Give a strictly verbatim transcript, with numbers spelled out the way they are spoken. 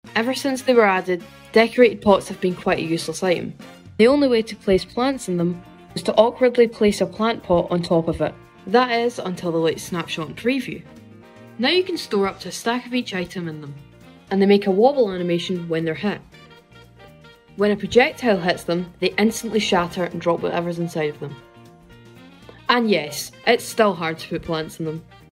Ever since they were added, decorated pots have been quite a useless item. The only way to place plants in them is to awkwardly place a plant pot on top of it. That is, until the late snapshot and preview. Now you can store up to a stack of each item in them, and they make a wobble animation when they're hit. When a projectile hits them, they instantly shatter and drop whatever's inside of them. And yes, it's still hard to put plants in them.